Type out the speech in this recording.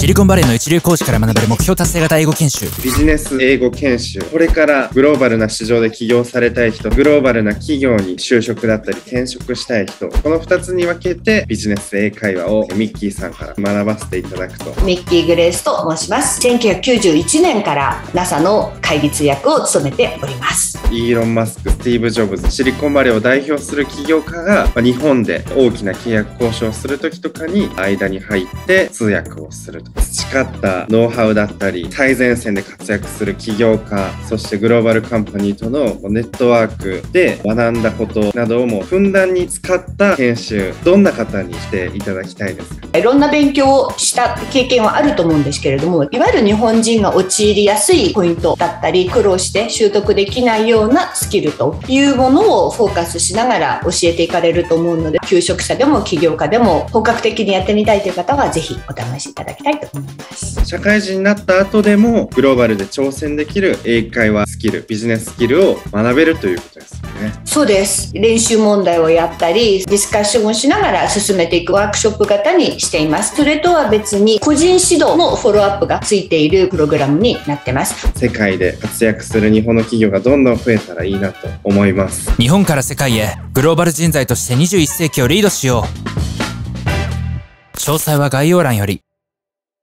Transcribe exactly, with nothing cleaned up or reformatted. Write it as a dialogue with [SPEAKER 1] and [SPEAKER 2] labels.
[SPEAKER 1] シリコンバレーの一流講師から学べる目標達成型英語研修。
[SPEAKER 2] ビジネス英語研修。これからグローバルな市場で起業されたい人、グローバルな企業に就職だったり転職したい人、このふたつに分けてビジネス英会話をミッキーさんから学ばせていただくと。
[SPEAKER 3] ミッキー・グレースと申します。せんきゅうひゃくきゅうじゅういちねんから ナサ の会議通訳を務めております。
[SPEAKER 2] イーロン・マスク、スティーブ・ジョブズ、シリコンバレーを代表する起業家が日本で大きな契約交渉をするときとかに間に入って通訳をすると。培ったノウハウだったり最前線で活躍する起業家、そしてグローバルカンパニーとのネットワークで学んだことなどをもうふんだんに使った研修、どんな方にしていただきたいですか？
[SPEAKER 3] いろんな勉強をした経験はあると思うんですけれども、いわゆる日本人が陥りやすいポイントだったり苦労して習得できないようなスキルというものをフォーカスしながら教えていかれると思うので、求職者でも起業家でも本格的にやってみたいという方はぜひお試しいただきたいと思います。
[SPEAKER 2] 社会人になった後でもグローバルで挑戦できる英会話スキル、ビジネススキルを学べるということですよね。
[SPEAKER 3] そうです。練習問題をやったりディスカッションをしながら進めていくワークショップ型にしています。それとは別に個人指導のフォローアップがついているプログラムになってます。
[SPEAKER 2] 世界で活躍する日本の企業がどんどん増えたらいいなと思います。
[SPEAKER 1] 日本から世界へグローバル人材としてにじゅういっせいきをリードしよう。詳細は概要欄より。